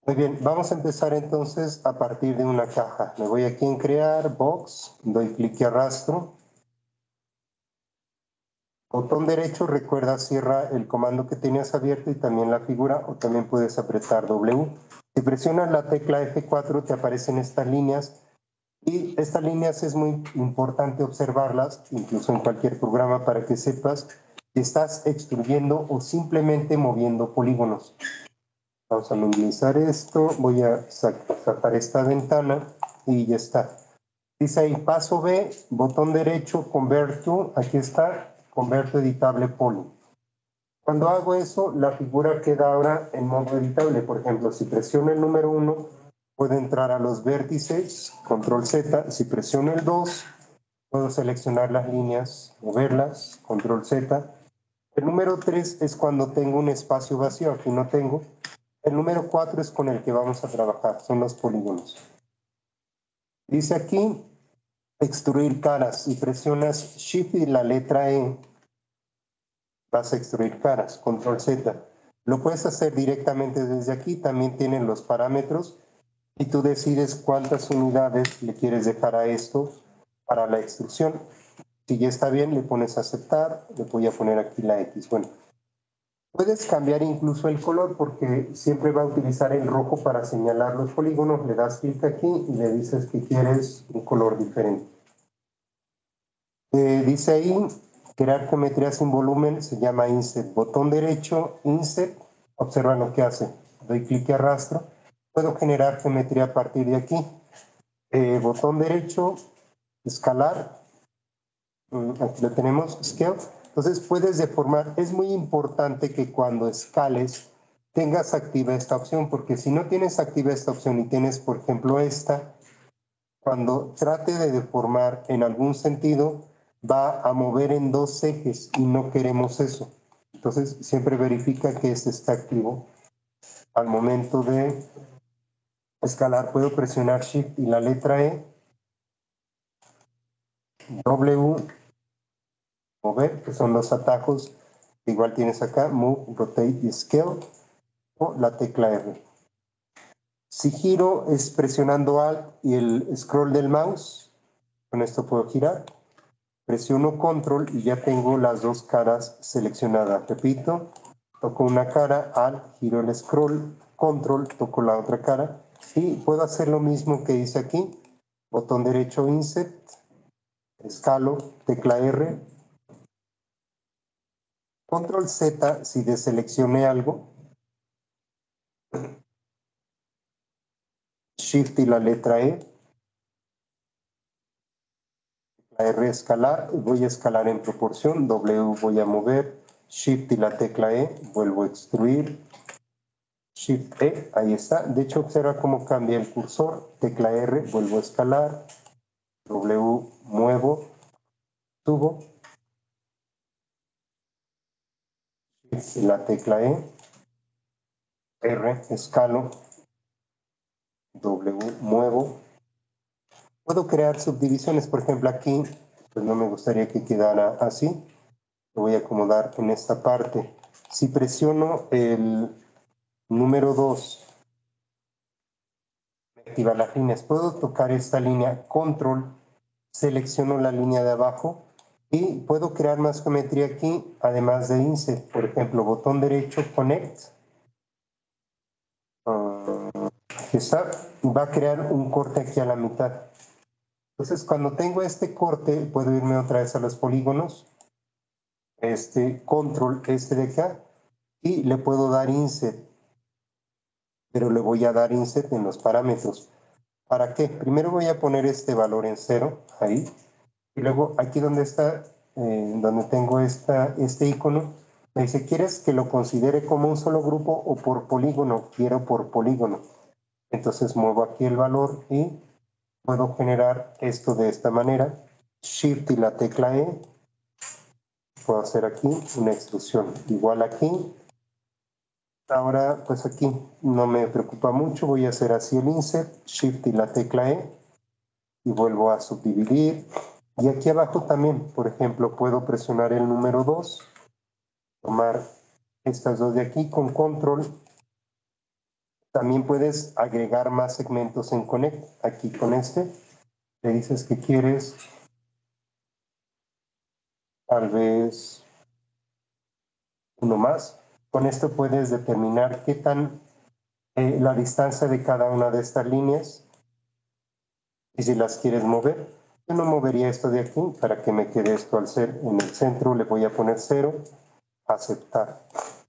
Muy bien, vamos a empezar entonces a partir de una caja. Me voy aquí en crear, box, doy clic y arrastro. Botón derecho, recuerda, cierra el comando que tenías abierto y también la figura, o también puedes apretar W. Si presionas la tecla F4 te aparecen estas líneas, y estas líneas es muy importante observarlas, incluso en cualquier programa, para que sepas si estás extruyendo o simplemente moviendo polígonos. Vamos a minimizar esto, voy a sacar esta ventana y ya está. Dice ahí, paso B, botón derecho, Convert to, aquí está, Convert to Editable Poly. Cuando hago eso, la figura queda ahora en modo editable. Por ejemplo, si presiono el número 1, puedo entrar a los vértices, Control Z. Si presiono el 2, puedo seleccionar las líneas, moverlas, Control Z. El número 3 es cuando tengo un espacio vacío, aquí no tengo. El número 4 es con el que vamos a trabajar, son los polígonos. Dice aquí, extruir caras. Si presionas Shift y la letra E, vas a extruir caras, Control Z. Lo puedes hacer directamente desde aquí, también tienen los parámetros y tú decides cuántas unidades le quieres dejar a esto para la extrusión. Si ya está bien, le pones a aceptar, le voy a poner aquí la X. Bueno, puedes cambiar incluso el color porque siempre va a utilizar el rojo para señalar los polígonos. Le das clic aquí y le dices que quieres un color diferente. Dice ahí, crear geometría sin volumen, se llama Insert. Botón derecho, Insert, observa lo que hace. Doy clic y arrastro. Puedo generar geometría a partir de aquí. Botón derecho, escalar. Aquí lo tenemos, Scale. Entonces puedes deformar. Es muy importante que cuando escales tengas activa esta opción, porque si no tienes activa esta opción y tienes, por ejemplo, esta, cuando trate de deformar en algún sentido, va a mover en dos ejes y no queremos eso. Entonces, siempre verifica que este está activo. Al momento de escalar, puedo presionar Shift y la letra E, W, mover, que son los atajos. Igual tienes acá, Move, Rotate y Scale, o la tecla R. Si giro es presionando Alt y el scroll del mouse. Con esto puedo girar. Presiono Control y ya tengo las dos caras seleccionadas. Repito, toco una cara, Alt, giro el scroll, Control, toco la otra cara y puedo hacer lo mismo que hice aquí. Botón derecho Insert, escalo, tecla R, Control Z si deseleccioné algo, Shift y la letra E, la R escalar, voy a escalar en proporción, W voy a mover, Shift y la tecla E, vuelvo a extruir, Shift E, ahí está. De hecho, observa cómo cambia el cursor. Tecla R, vuelvo a escalar. W, muevo, subo. Shift y la tecla E. R, escalo. W, muevo. Puedo crear subdivisiones. Por ejemplo, aquí, pues no me gustaría que quedara así. Lo voy a acomodar en esta parte. Si presiono el número 2, activa las líneas. Puedo tocar esta línea, Control, selecciono la línea de abajo y puedo crear más geometría aquí, además de Insert. Por ejemplo, botón derecho, Connect. Está, va a crear un corte aquí a la mitad. Entonces, cuando tengo este corte, puedo irme otra vez a los polígonos. Control, de acá, y le puedo dar Insert. Pero le voy a dar Insert en los parámetros. ¿Para qué? Primero voy a poner este valor en 0, ahí. Y luego aquí donde está, donde tengo este icono, me dice, ¿quieres que lo considere como un solo grupo o por polígono? Quiero por polígono. Entonces muevo aquí el valor y puedo generar esto de esta manera. Shift y la tecla E. Puedo hacer aquí una extrusión igual aquí. Ahora, pues aquí no me preocupa mucho. Voy a hacer así el insert, Shift y la tecla E. Y vuelvo a subdividir. Y aquí abajo también, por ejemplo, puedo presionar el número 2, tomar estas dos de aquí con Control, También puedes agregar más segmentos en Connect. Aquí con este, le dices que quieres tal vez uno más. Con esto puedes determinar qué tan la distancia de cada una de estas líneas y si las quieres mover. Yo no movería esto de aquí para que me quede esto al ser en el centro. Le voy a poner 0, aceptar.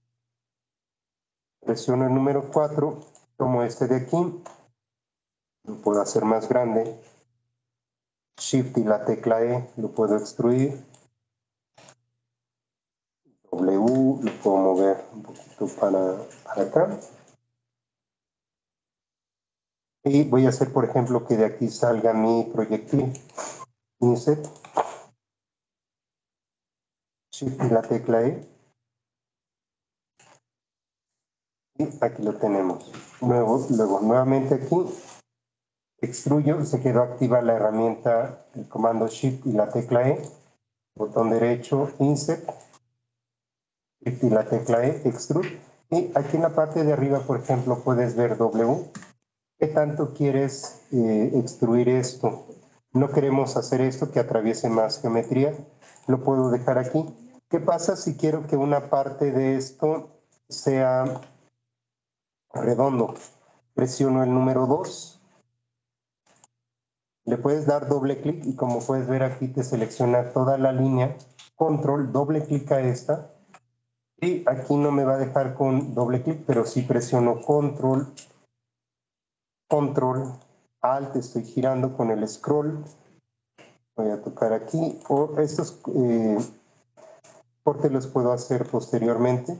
Presiono el número 4, tomo este de aquí, lo puedo hacer más grande. Shift y la tecla E lo puedo extruir. W lo puedo mover un poquito para acá. Y voy a hacer, por ejemplo, que de aquí salga mi proyectil. Insert. Shift y la tecla E. Y aquí lo tenemos. Luego nuevamente aquí, extruyo, se quedó activa la herramienta, el comando Shift y la tecla E. Botón derecho, Insert. Shift y la tecla E, Extrude. Y aquí en la parte de arriba, por ejemplo, puedes ver W. ¿Qué tanto quieres extruir esto? No queremos hacer esto que atraviese más geometría. Lo puedo dejar aquí. ¿Qué pasa si quiero que una parte de esto sea redondo? Presiono el número 2. Le puedes dar doble clic y como puedes ver aquí te selecciona toda la línea. Control, doble clic a esta. Y aquí no me va a dejar con doble clic, pero si presiono control, alt, estoy girando con el scroll. Voy a tocar aquí. O estos cortes los puedo hacer posteriormente.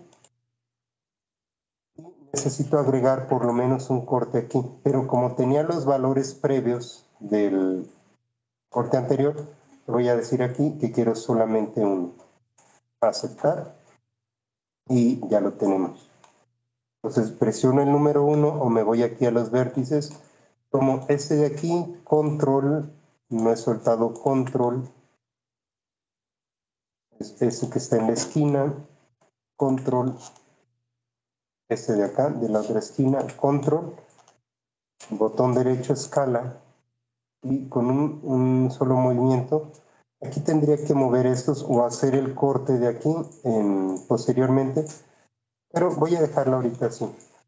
Necesito agregar por lo menos un corte aquí, pero como tenía los valores previos del corte anterior, voy a decir aquí que quiero solamente uno. Aceptar y ya lo tenemos. Entonces presiono el número 1 o me voy aquí a los vértices, tomo este de aquí, control, no he soltado control, este que está en la esquina, control, este de acá, de la otra esquina, control, botón derecho, escala, y con un solo movimiento, aquí tendría que mover estos o hacer el corte de aquí posteriormente, pero voy a dejarlo ahorita así.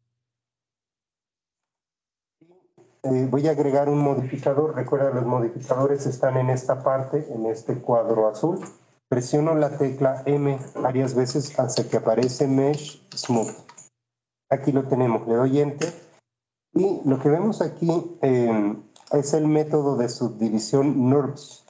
Voy a agregar un modificador. Recuerda, los modificadores están en esta parte, en este cuadro azul. Presiono la tecla M varias veces hasta que aparece Mesh Smooth. Aquí lo tenemos, le doy Enter. Y lo que vemos aquí es el método de subdivisión NURBS.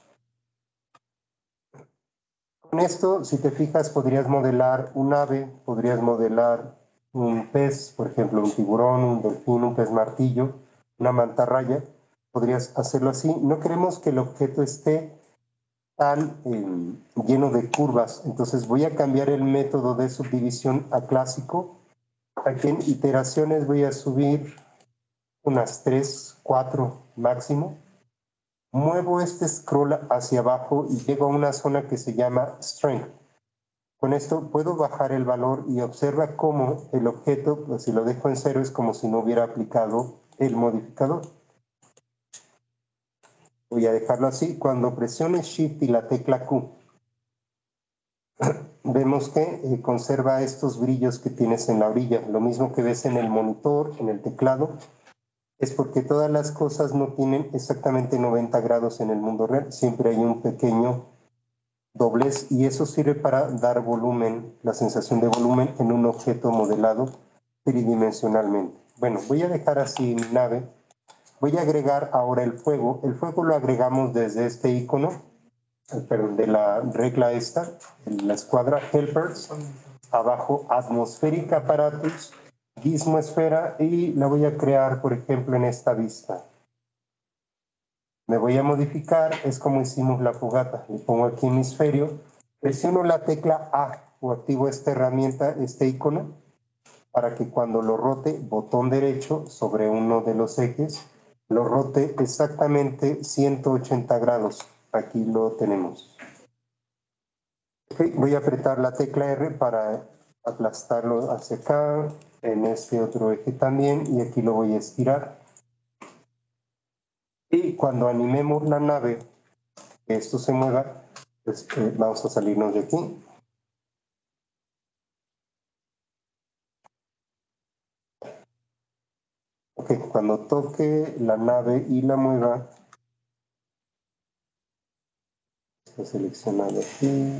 Con esto, si te fijas, podrías modelar un ave, podrías modelar un pez, por ejemplo, un tiburón, un delfín, un pez martillo, una mantarraya. Podrías hacerlo así. No queremos que el objeto esté tan lleno de curvas. Entonces voy a cambiar el método de subdivisión a clásico. Aquí en iteraciones voy a subir unas 3, 4 máximo. Muevo este scroll hacia abajo y llego a una zona que se llama Strength. Con esto puedo bajar el valor y observa cómo el objeto, pues si lo dejo en 0, es como si no hubiera aplicado el modificador. Voy a dejarlo así. Cuando presione Shift y la tecla Q, vemos que conserva estos brillos que tienes en la orilla. Lo mismo que ves en el monitor, en el teclado, es porque todas las cosas no tienen exactamente 90 grados en el mundo real. Siempre hay un pequeño doblez y eso sirve para dar volumen, la sensación de volumen en un objeto modelado tridimensionalmente. Bueno, voy a dejar así mi nave. Voy a agregar ahora el fuego. El fuego lo agregamos desde este icono, perdón, de la regla esta, en la escuadra Helpers, abajo Atmospheric Apparatus, Gizmo Esfera, y la voy a crear, por ejemplo, en esta vista. Me voy a modificar, es como hicimos la fogata. Le pongo aquí hemisferio, presiono la tecla A o activo esta herramienta, este icono, para que cuando lo rote, botón derecho sobre uno de los ejes, lo rote exactamente 180 grados. Aquí lo tenemos. Okay, voy a apretar la tecla R para aplastarlo hacia acá, en este otro eje también, y aquí lo voy a estirar. Y cuando animemos la nave, que esto se mueva, pues vamos a salirnos de aquí. Ok, cuando toque la nave y la mueva, está seleccionado aquí.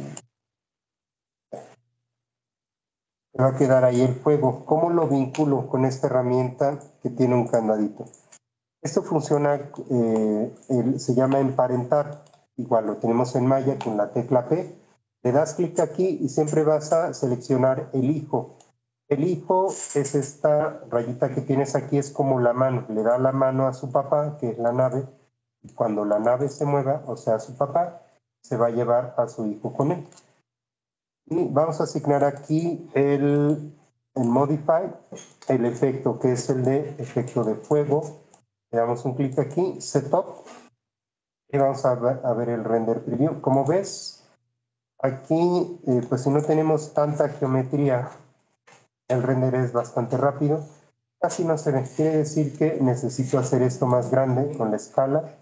Me va a quedar ahí el fuego. ¿Cómo lo vinculo con esta herramienta que tiene un candadito? Esto funciona, se llama emparentar. Igual lo tenemos en Maya con la tecla P. Le das clic aquí y siempre vas a seleccionar el hijo. El hijo es esta rayita que tienes aquí, es como la mano. Le da la mano a su papá, que es la nave. Y cuando la nave se mueva, o sea, su papá, se va a llevar a su hijo con él. Y vamos a asignar aquí el Modify, el efecto que es el de efecto de fuego. Le damos un clic aquí, Setup, y vamos a ver el render preview. Como ves, aquí, pues si no tenemos tanta geometría, el render es bastante rápido. Casi no se ve. Quiere decir que necesito hacer esto más grande con la escala.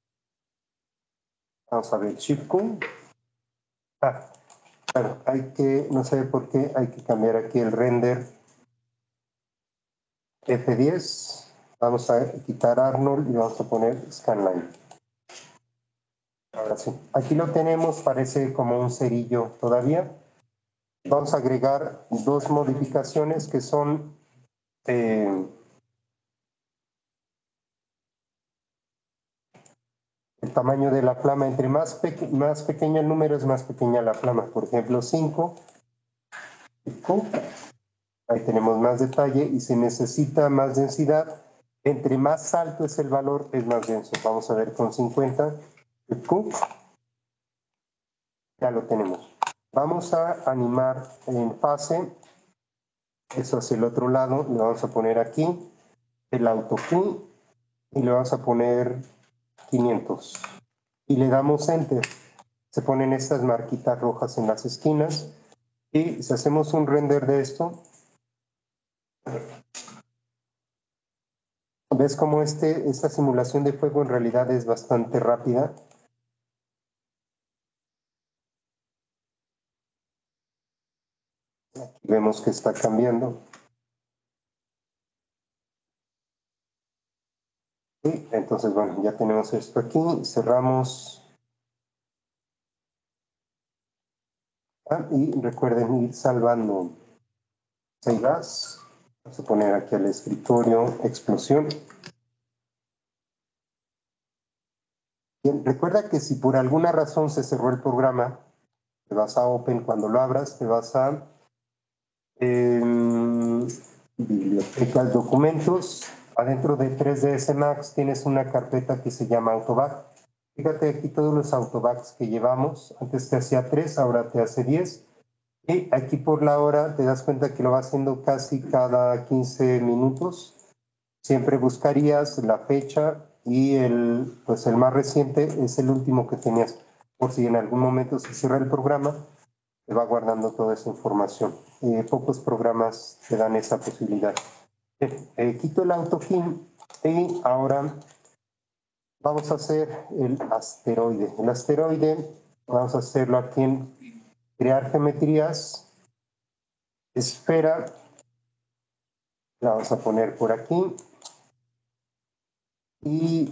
Vamos a ver, Shift Q. Claro, no sé por qué, hay que cambiar aquí el render F10. Vamos a quitar Arnold y vamos a poner Scanline. Ahora sí, aquí lo tenemos, parece como un cerillo todavía. Vamos a agregar dos modificaciones que son el tamaño de la flama. Entre más pequeño el número es más pequeña la flama. Por ejemplo, 5. Ahí tenemos más detalle y se necesita más densidad. Entre más alto es el valor, es más denso. Vamos a ver con 50. Ya lo tenemos. Vamos a animar en fase. Eso hacia el otro lado. Le vamos a poner aquí el auto Q y le vamos a poner 500. Y le damos Enter. Se ponen estas marquitas rojas en las esquinas. Y si hacemos un render de esto, ves cómo esta simulación de fuego en realidad es bastante rápida. Aquí vemos que está cambiando. Y entonces, bueno, ya tenemos esto aquí. Cerramos. Y recuerden ir salvando. Save as. Vamos a poner aquí al escritorio explosión. Bien, recuerda que si por alguna razón se cerró el programa, te vas a Open, cuando lo abras, te vas a bibliotecas, documentos. Adentro de 3ds Max tienes una carpeta que se llama Autoback. Fíjate aquí todos los autobacks que llevamos. Antes te hacía 3, ahora te hace 10. Y aquí por la hora te das cuenta que lo va haciendo casi cada 15 minutos. Siempre buscarías la fecha y pues el más reciente es el último que tenías. Por si en algún momento se cierra el programa, te va guardando toda esa información. Pocos programas te dan esa posibilidad. Quito el autokin y ahora vamos a hacer el asteroide. El asteroide vamos a hacerlo aquí en crear geometrías, esfera, la vamos a poner por aquí y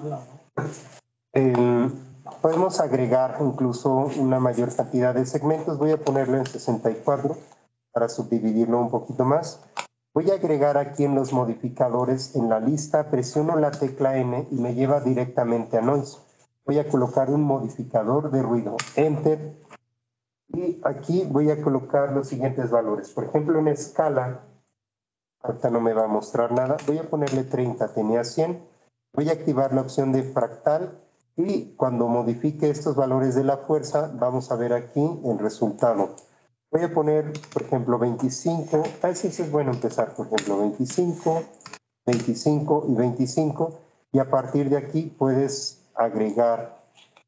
podemos agregar incluso una mayor cantidad de segmentos. Voy a ponerlo en 64 para subdividirlo un poquito más. Voy a agregar aquí en los modificadores, en la lista, presiono la tecla N y me lleva directamente a Noise. Voy a colocar un modificador de ruido, Enter, y aquí voy a colocar los siguientes valores. Por ejemplo, en escala, ahorita no me va a mostrar nada, voy a ponerle 30, tenía 100. Voy a activar la opción de fractal y cuando modifique estos valores de la fuerza, vamos a ver aquí el resultado. Voy a poner, por ejemplo, 25. A veces es bueno empezar, por ejemplo, 25, 25 y 25. Y a partir de aquí puedes agregar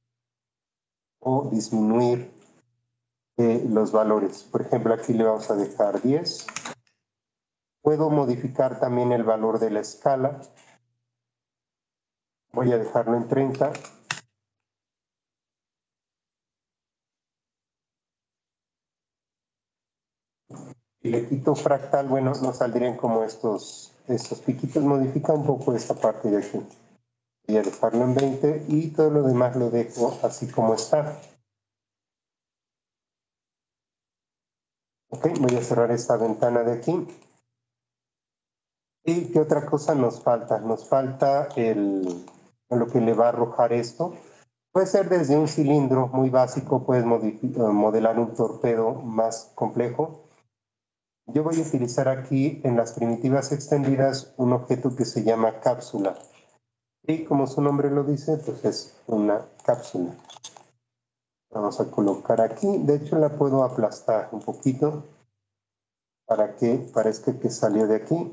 o disminuir los valores. Por ejemplo, aquí le vamos a dejar 10. Puedo modificar también el valor de la escala. Voy a dejarlo en 30. Si le quito fractal, bueno, nos saldrían como estos piquitos. Modifica un poco esta parte de aquí. Voy a dejarlo en 20 y todo lo demás lo dejo así como está. Ok, voy a cerrar esta ventana de aquí. ¿Y qué otra cosa nos falta? Nos falta lo que le va a arrojar esto. Puede ser desde un cilindro muy básico, puedes modelar un torpedo más complejo. Yo voy a utilizar aquí en las primitivas extendidas un objeto que se llama cápsula. Y como su nombre lo dice, pues es una cápsula. Vamos a colocar aquí. De hecho, la puedo aplastar un poquito para que parezca que salió de aquí.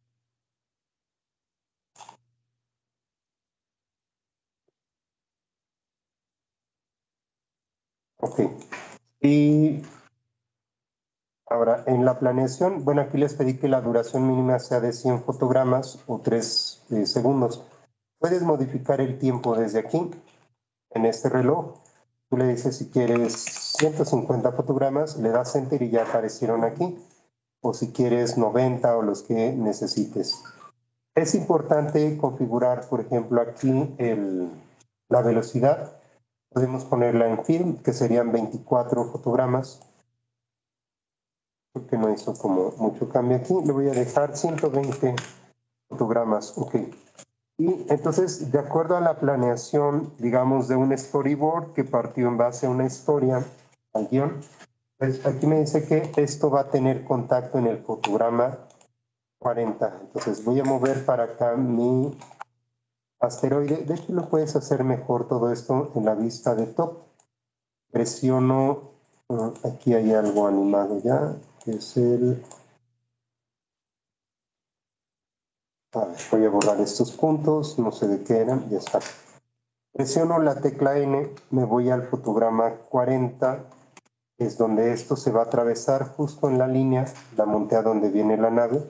Ok. Y ahora, en la planeación, bueno, aquí les pedí que la duración mínima sea de 100 fotogramas o 3 segundos. Puedes modificar el tiempo desde aquí, en este reloj. Tú le dices si quieres 150 fotogramas, le das Enter y ya aparecieron aquí. O si quieres 90 o los que necesites. Es importante configurar, por ejemplo, aquí la velocidad. Podemos ponerla en film, que serían 24 fotogramas. Porque no hizo como mucho cambio aquí. Le voy a dejar 120 fotogramas. Ok. Y entonces, de acuerdo a la planeación, digamos, de un storyboard que partió en base a una historia, al guión, pues aquí me dice que esto va a tener contacto en el fotograma 40. Entonces voy a mover para acá mi asteroide. De hecho, lo puedes hacer mejor todo esto en la vista de top. Presiono, aquí hay algo animado ya, que es voy a borrar estos puntos, no sé de qué eran, ya está. Presiono la tecla N, me voy al fotograma 40, es donde esto se va a atravesar justo en la línea, la monté a donde viene la nave.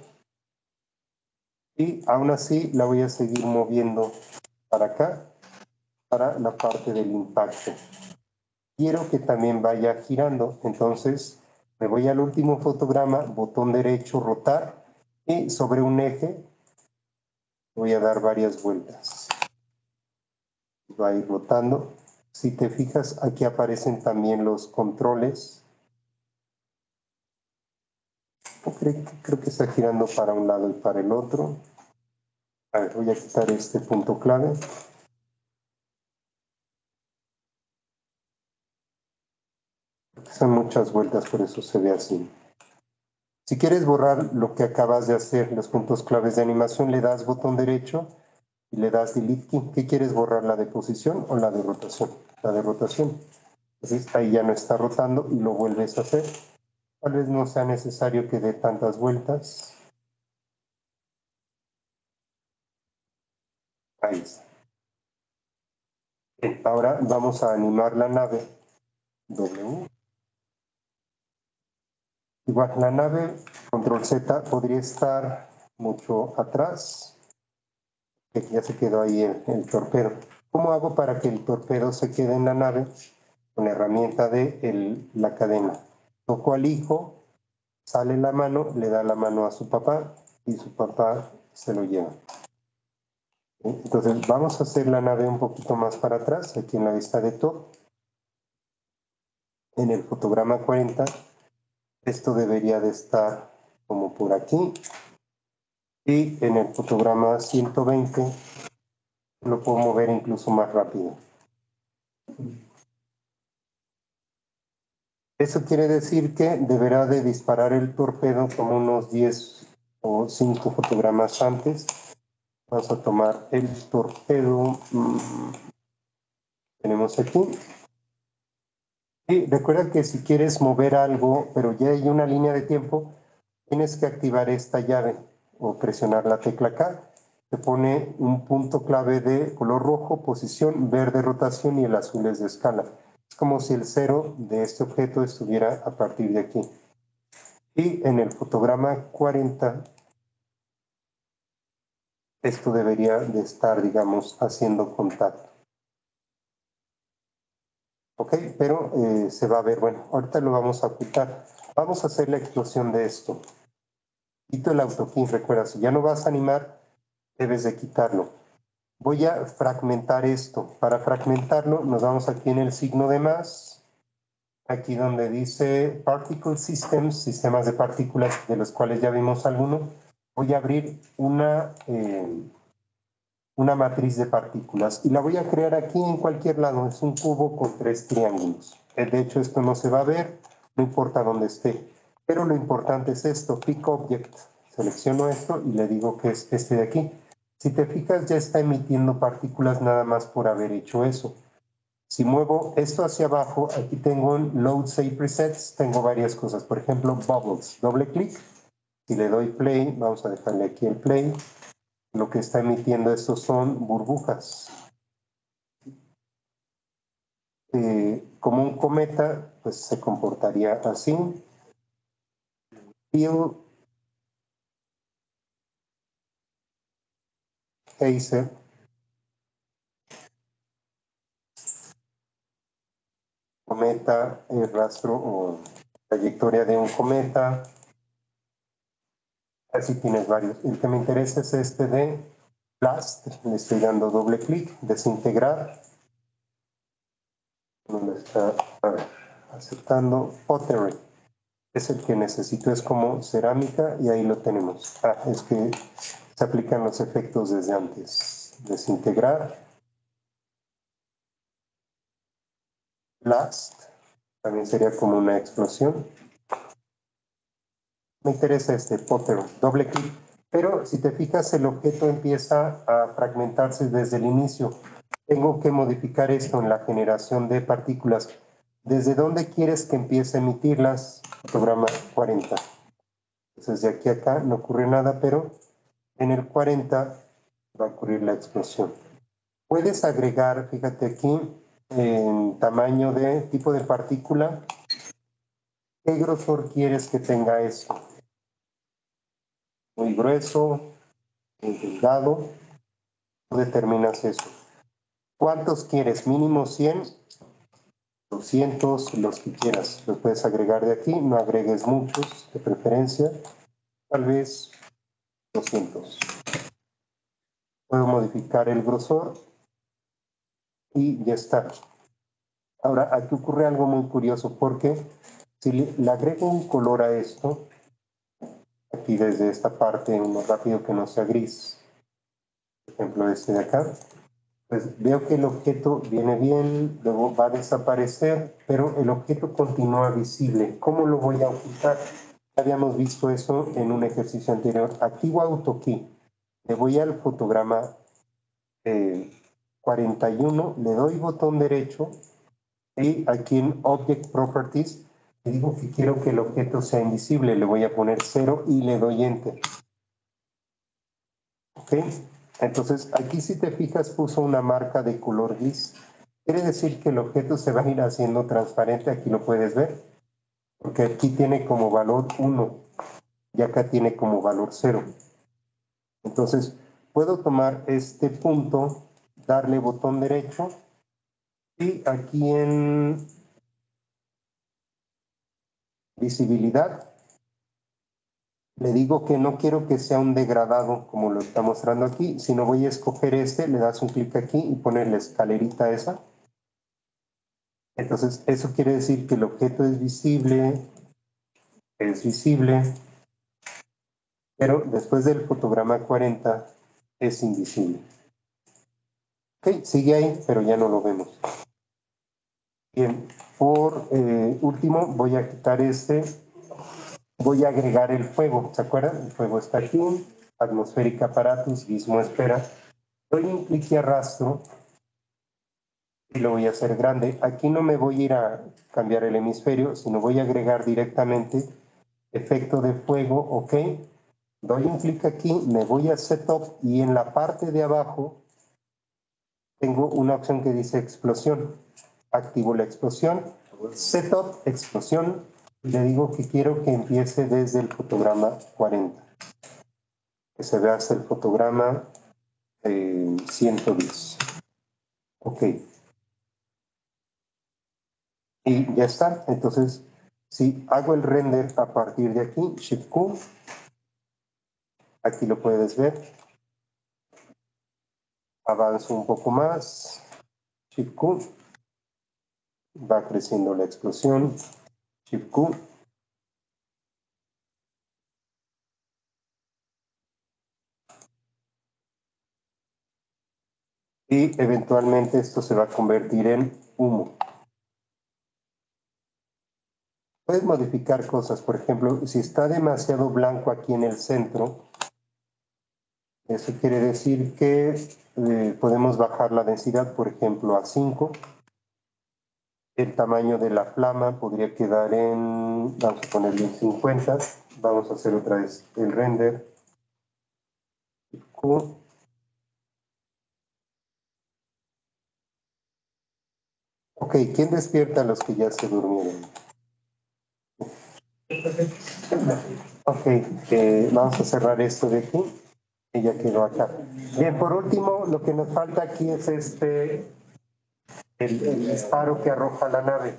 Y aún así la voy a seguir moviendo para acá, para la parte del impacto. Quiero que también vaya girando, entonces me voy al último fotograma, botón derecho, rotar, y sobre un eje voy a dar varias vueltas. Va a ir rotando. Si te fijas, aquí aparecen también los controles. Creo que está girando para un lado y para el otro. A ver, voy a quitar este punto clave. Son muchas vueltas, por eso se ve así. Si quieres borrar lo que acabas de hacer, los puntos claves de animación, le das botón derecho y le das Delete Key. ¿Qué quieres borrar, la de posición o la de rotación? La de rotación. Entonces ahí ya no está rotando y lo vuelves a hacer. Tal vez no sea necesario que dé tantas vueltas. Ahí está. Bien, ahora vamos a animar la nave W. Igual la nave, control Z, podría estar mucho atrás, que ya se quedó ahí el torpedo. ¿Cómo hago para que el torpedo se quede en la nave? Con la herramienta de la cadena. Toco al hijo, sale la mano, le da la mano a su papá y su papá se lo lleva. Entonces vamos a hacer la nave un poquito más para atrás, aquí en la vista de top. En el fotograma 40, esto debería de estar como por aquí. Y en el fotograma 120 lo puedo mover incluso más rápido. Eso quiere decir que deberá de disparar el torpedo como unos 10 o 5 fotogramas antes. Vamos a tomar el torpedo. Tenemos aquí. Y recuerda que si quieres mover algo, pero ya hay una línea de tiempo, tienes que activar esta llave o presionar la tecla K. Te pone un punto clave de color rojo, posición, verde, rotación y el azul es de escala. Es como si el cero de este objeto estuviera a partir de aquí. Y en el fotograma 40 esto debería de estar, digamos, haciendo contacto. Ok, pero se va a ver, bueno, ahorita lo vamos a ocultar. Vamos a hacer la explosión de esto. Quito el autokey, recuerda, si ya no vas a animar, debes de quitarlo. Voy a fragmentar esto. Para fragmentarlo, nos vamos aquí en el signo de más. Aquí donde dice Particle Systems, sistemas de partículas, de los cuales ya vimos alguno. Voy a abrir una matriz de partículas y la voy a crear aquí en cualquier lado. Es un cubo con 3 triángulos. De hecho, esto no se va a ver, no importa dónde esté. Pero lo importante es esto, Pick Object. Selecciono esto y le digo que es este de aquí. Si te fijas, ya está emitiendo partículas nada más por haber hecho eso. Si muevo esto hacia abajo, aquí tengo un Load Save Presets, tengo varias cosas. Por ejemplo, Bubbles. Doble clic. Si le doy play, vamos a dejarle aquí el play. Lo que está emitiendo esto son burbujas. Como un cometa, pues se comportaría así. Field Geyser. Cometa, el rastro o trayectoria de un cometa. Así tienes varios. El que me interesa es este de Blast. Le estoy dando doble clic, desintegrar. Donde está, a ver, aceptando Pottery. Es el que necesito, es como cerámica y ahí lo tenemos. Es que se aplican los efectos desde antes. Desintegrar. Blast. También sería como una explosión. Me interesa este Potter, doble clic. Pero si te fijas, el objeto empieza a fragmentarse desde el inicio. Tengo que modificar esto en la generación de partículas. ¿Desde dónde quieres que empiece a emitirlas? Fotograma 40. Entonces de aquí a acá no ocurre nada, pero en el 40 va a ocurrir la explosión. Puedes agregar, fíjate aquí, en tamaño de tipo de partícula, ¿qué grosor quieres que tenga esto? Muy grueso, muy delgado. Tú determinas eso. ¿Cuántos quieres? Mínimo 100, 200, los que quieras. Los puedes agregar de aquí, no agregues muchos, de preferencia. Tal vez 200. Puedo modificar el grosor y ya está. Ahora, aquí ocurre algo muy curioso porque si le agrego un color a esto, aquí desde esta parte, uno rápido que no sea gris, por ejemplo este de acá, pues veo que el objeto viene bien, luego va a desaparecer, pero el objeto continúa visible. ¿Cómo lo voy a ocultar? Habíamos visto eso en un ejercicio anterior. Activo AutoKey. Le voy al fotograma 41, le doy botón derecho y aquí en Object Properties le digo que quiero que el objeto sea invisible. Le voy a poner 0 y le doy Enter. ¿Ok? Entonces, aquí si te fijas puso una marca de color gris. Quiere decir que el objeto se va a ir haciendo transparente. Aquí lo puedes ver. Porque aquí tiene como valor 1 y acá tiene como valor 0. Entonces, puedo tomar este punto, darle botón derecho y aquí en visibilidad le digo que no quiero que sea un degradado como lo está mostrando aquí, sino voy a escoger este, le das un clic aquí y poner la escalerita esa. Entonces, eso quiere decir que el objeto es visible, pero después del fotograma 40 es invisible. Ok, sigue ahí, pero ya no lo vemos. Bien, por último voy a quitar este, voy a agregar el fuego, ¿se acuerdan? El fuego está aquí, atmosférica apparatus, gizmo espera. Doy un clic y arrastro y lo voy a hacer grande. Aquí no me voy a ir a cambiar el hemisferio, sino voy a agregar directamente efecto de fuego, ok. Doy un clic aquí, me voy a Setup y en la parte de abajo tengo una opción que dice explosión. Activo la explosión, Setup, explosión, y le digo que quiero que empiece desde el fotograma 40. Que se vea hasta el fotograma 110. Ok. Y ya está. Entonces, si hago el render a partir de aquí, Shift Q, aquí lo puedes ver. Avanzo un poco más. Shift Q. Va creciendo la explosión. Shift Q. Y eventualmente esto se va a convertir en humo. Puedes modificar cosas, por ejemplo, si está demasiado blanco aquí en el centro, eso quiere decir que podemos bajar la densidad, por ejemplo, a 5. El tamaño de la flama podría quedar en, vamos a ponerle 50. Vamos a hacer otra vez el render. Q. Ok, ¿quién despierta a los que ya se durmieron? Ok, vamos a cerrar esto de aquí y ya quedó acá. Bien, por último, lo que nos falta aquí es el disparo que arroja la nave.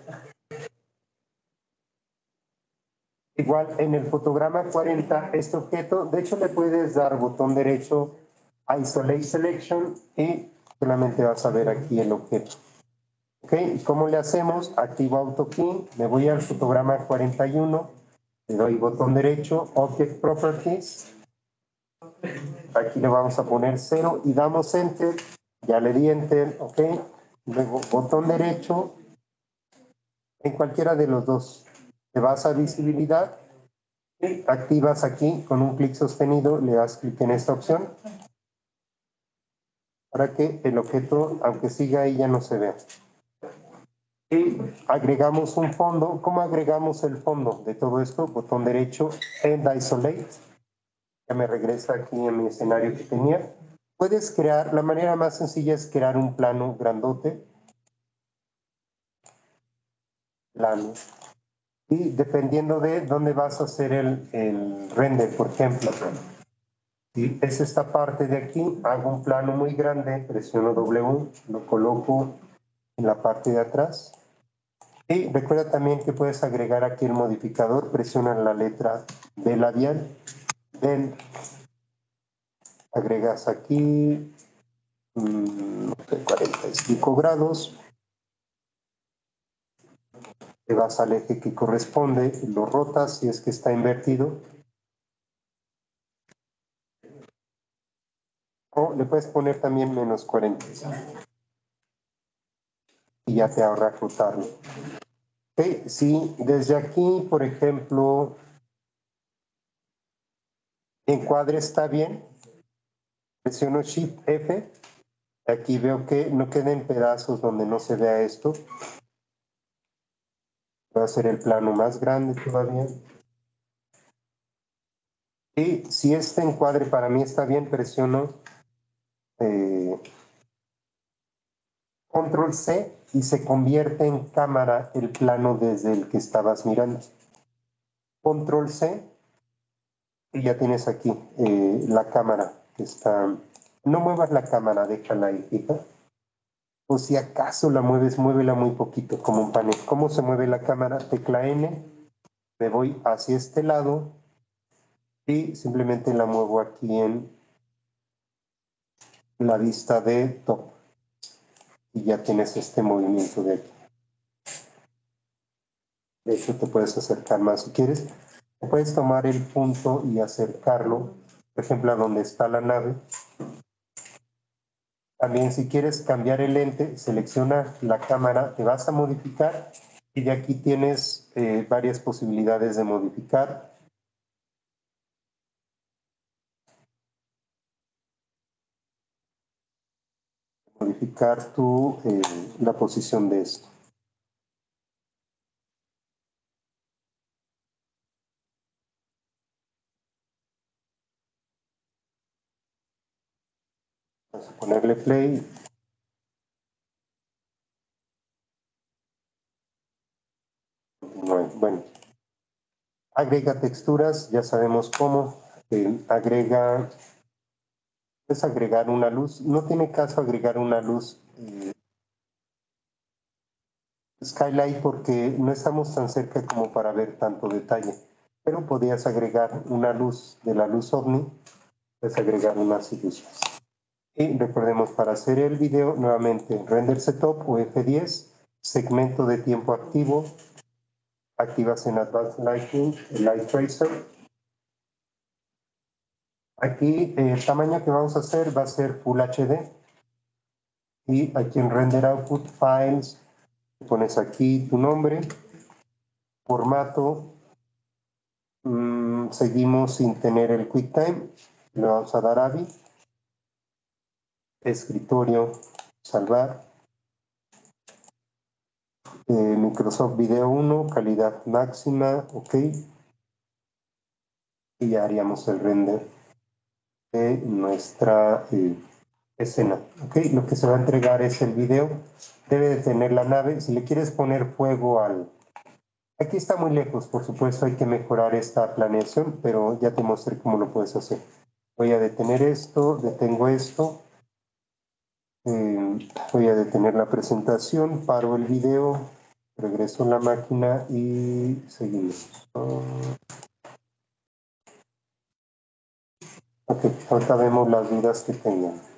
Igual en el fotograma 40, este objeto, de hecho le puedes dar botón derecho a Isolate Selection y solamente vas a ver aquí el objeto. Ok, ¿cómo le hacemos? Activo AutoKey, me voy al fotograma 41, le doy botón derecho, Object Properties, aquí le vamos a poner 0 y damos Enter, ya le di Enter, ok, luego botón derecho, en cualquiera de los dos, te vas a visibilidad, y activas aquí con un clic sostenido, le das clic en esta opción, para que el objeto, aunque siga ahí, ya no se vea. Y agregamos un fondo. ¿Cómo agregamos el fondo de todo esto? Botón derecho, End Isolate. Ya me regresa aquí en mi escenario que tenía. Puedes crear, la manera más sencilla es crear un plano grandote. Plano. Y dependiendo de dónde vas a hacer el render, por ejemplo. Si es esta parte de aquí, hago un plano muy grande, presiono W, lo coloco en la parte de atrás. Y recuerda también que puedes agregar aquí el modificador, presiona la letra B labial, del, agregas aquí 45 grados, te vas al eje que corresponde, lo rotas si es que está invertido, o le puedes poner también menos 40 y ya te ahorra rotarlo. Okay. Si desde aquí, por ejemplo, encuadre está bien, presiono Shift F. Aquí veo que no queden pedazos donde no se vea esto. Voy a hacer el plano más grande todavía. Y si este encuadre para mí está bien, presiono Control C y se convierte en cámara el plano desde el que estabas mirando. Control C y ya tienes aquí la cámara que está. No muevas la cámara, déjala ahí fija. O si acaso la mueves, muévela muy poquito, como un panel. ¿Cómo se mueve la cámara? Tecla N, me voy hacia este lado y simplemente la muevo aquí en la vista de top. Y ya tienes este movimiento de aquí. De hecho, te puedes acercar más si quieres. Puedes tomar el punto y acercarlo, por ejemplo, a donde está la nave. También si quieres cambiar el lente, selecciona la cámara, te vas a modificar y de aquí tienes varias posibilidades de modificar. Modificar la posición de esto. Vamos a ponerle play. Bueno, agrega texturas, ya sabemos cómo. Agrega Puedes agregar una luz. No tiene caso agregar una luz skylight porque no estamos tan cerca como para ver tanto detalle. Pero podías agregar una luz de la luz ovni, puedes agregar unas ilusiones. Y recordemos, para hacer el video, nuevamente render setup o F10, segmento de tiempo activo, activas en Advanced Lighting, el Light Tracer. Aquí el tamaño que vamos a hacer va a ser Full HD. Y aquí en Render Output Files, pones aquí tu nombre, formato, seguimos sin tener el QuickTime, le vamos a dar AVI, escritorio, salvar, Microsoft Video 1, calidad máxima, ok, y ya haríamos el render de nuestra escena, ok. Lo que se va a entregar es el video, debe de tener la nave. Si le quieres poner fuego al... Aquí está muy lejos, por supuesto hay que mejorar esta planeación, pero ya te mostré cómo lo puedes hacer. Voy a detener esto, detengo esto, voy a detener la presentación, paro el video, regreso a la máquina y seguimos. Ok, ahorita vemos las dudas que tengan.